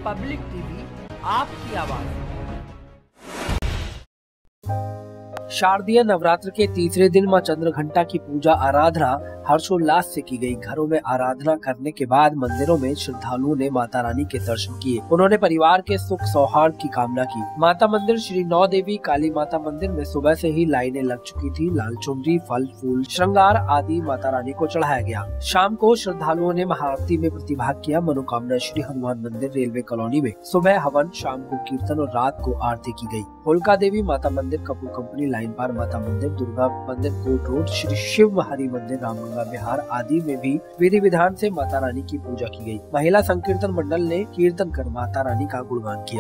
Public TV, आपकी आवाज। शारदीय नवरात्र के तीसरे दिन मां चंद्रघंटा की पूजा आराधना हर्षोल्लास से की गई। घरों में आराधना करने के बाद मंदिरों में श्रद्धालुओं ने माता रानी के दर्शन किए। उन्होंने परिवार के सुख सौहार्द की कामना की। माता मंदिर श्री नौ देवी काली माता मंदिर में सुबह से ही लाइनें लग चुकी थी। लाल चुनरी, फल फूल, श्रृंगार आदि माता रानी को चढ़ाया गया। शाम को श्रद्धालुओं ने महाआरती में प्रतिभाग किया। मनोकामना श्री हनुमान मंदिर रेलवे कॉलोनी में सुबह हवन, शाम को कीर्तन और रात को आरती की गई। होलका देवी माता मंदिर, कपूर कंपनी लाइन पार माता मंदिर, दुर्गा मंदिर कोट रोड, श्री शिव हरि मंदिर रामगंगा बिहार आदि में भी विधि विधान से माता रानी की पूजा की गई। महिला संकीर्तन मंडल ने कीर्तन कर माता रानी का गुणगान किया।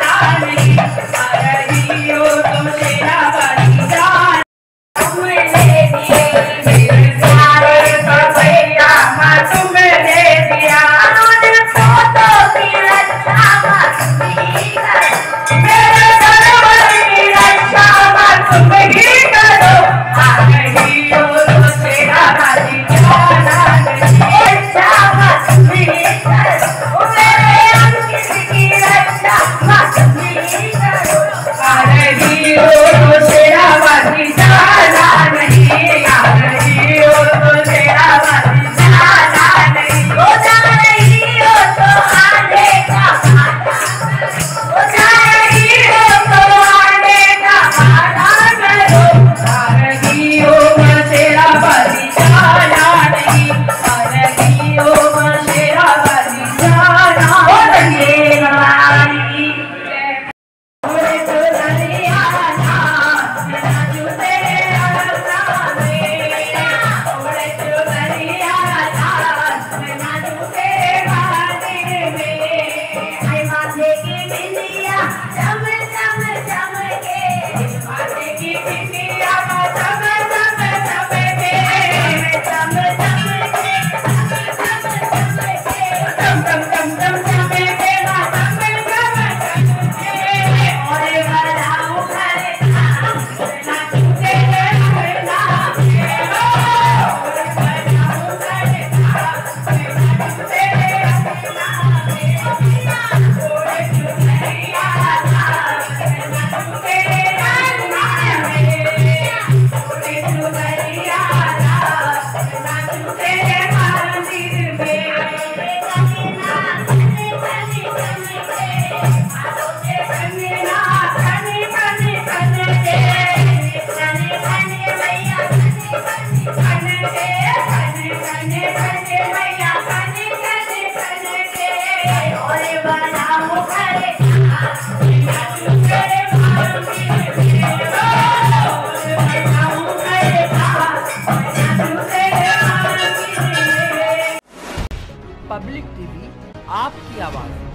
Hey! आपकी आवाज।